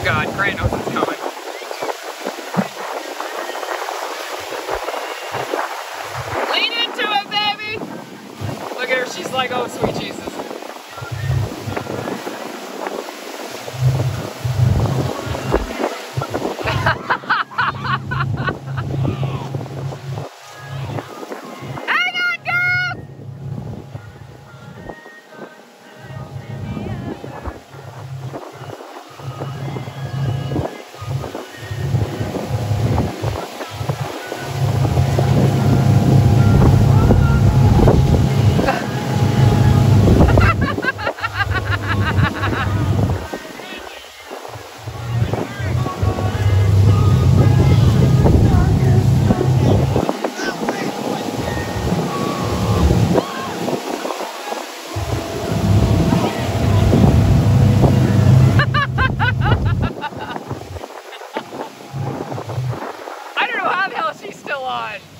God, Grant knows it's coming. Lean into it, baby! Look at her, she's like, oh, sweet Jesus. She's still on.